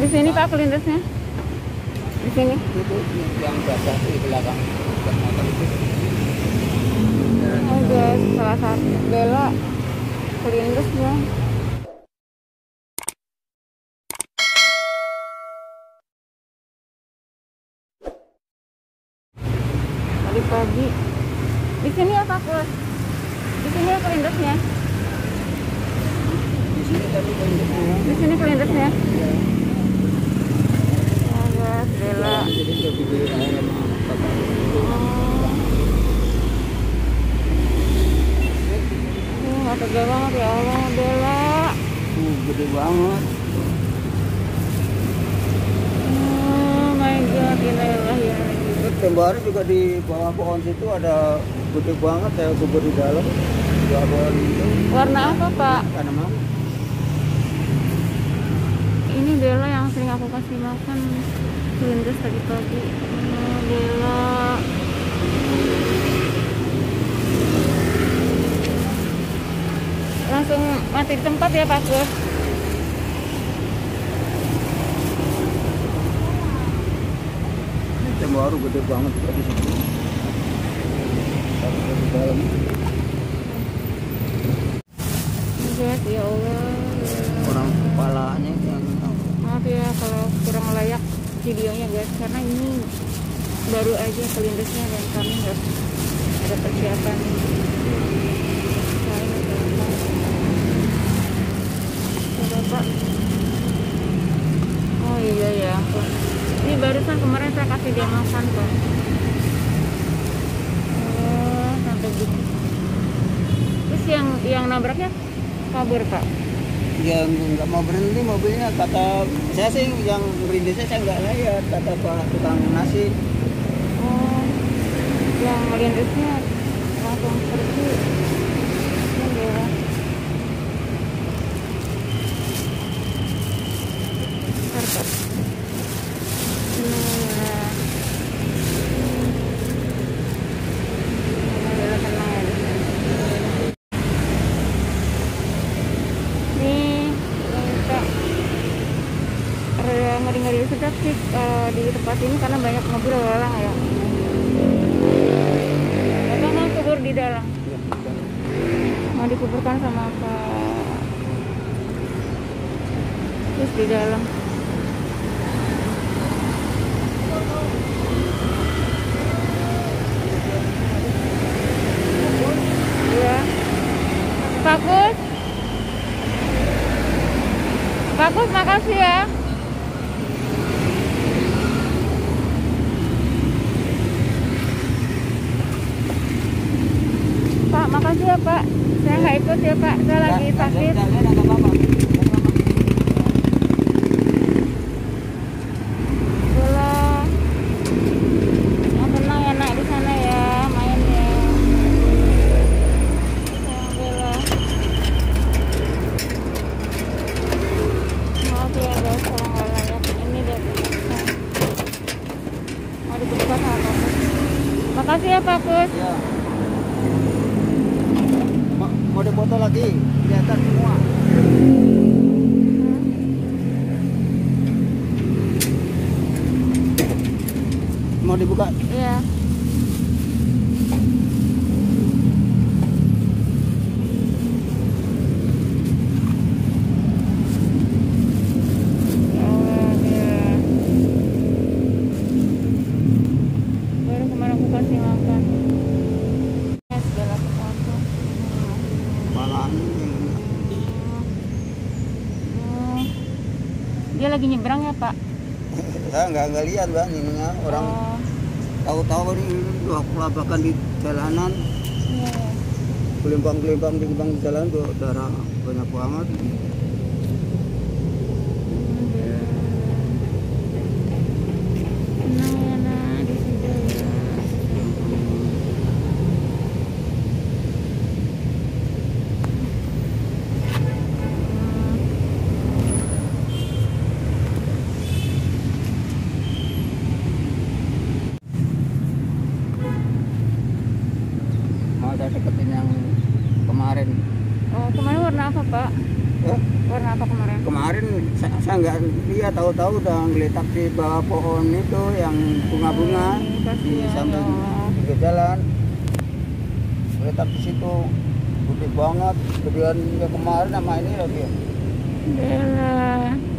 Di sini Pak kelindasnya. Di sini. Itu yang basah itu di belakang motor itu. Oh guys, salah satu Bella kelindasnya. Tadi pagi. Di sini ya Pak Kus. Di sini ya kelindasnya. Di sini tadi kelindasnya. Di sini kelindasnya. Ya. Oh guys, Bella. Jadi udah dibeli sama bapak. Nggak tega banget ya Allah, Bella. Gede banget. Oh my god, innalillahi wa inna ilaihi raji'un. Kemarin juga di bawah pohon situ ada gede banget ya kubur di dalam. Di bawah pohon itu. Warna apa Pak? Tanaman. Ini Bella yang sering aku kasih makan kelindas tadi pagi. Oh, Bella. Langsung mati di tempat ya Pak Kus. Ini baru gede banget juga di situ. Tapi di dalam. Guys, ya Allah. Orang kepalanya yang Maaf ya kalau kurang layak videonya guys, karena ini baru aja kelindasnya dan kami nggak ada persiapan. Pak. Oh iya ya ampun. Ini barusan kemarin saya kasih dia makan Pak. Oh sampai gitu. Terus yang nabraknya kabur Pak. yang nggak mau berhenti mobilnya, kata saya sih yang merindisnya saya nggak lihat, kata Pak tukang nasi. Oh yang melindasnya langsung pergi. Ya. Bentar, ngeri-ngeri sedap sih di tempat ini karena banyak mobil lalu lalang ya. Bapak mau kubur di dalam? Mau dikuburkan sama Pak? Terus di dalam. Ya. Bagus. Bagus, makasih ya. Pak, makasih ya Pak. Saya nggak ikut ya Pak. Saya lagi sakit. Makasih ya Pak Kus. Ya. Mau dipoto lagi, kelihatan semua. Mau dibuka? Iya. Dia lagi nyebrang ya Pak? Saya nggak lihat Bang, ininya orang tahu-tahu ini wah kelabakan di jalanan. Iya. Kelimpang-kelimpang di jalan tuh darah banyak banget. Mau saya deketin yang kemarin. Oh, kemarin warna apa Pak? Eh? Iya, tahu-tahu udah ngeletak di bawah pohon itu yang bunga-bunga di kasihan, samping ya Allah. pinggir jalan. Ngeletak di situ gede banget, gedean ya kemarin sama ini lagi. Bella.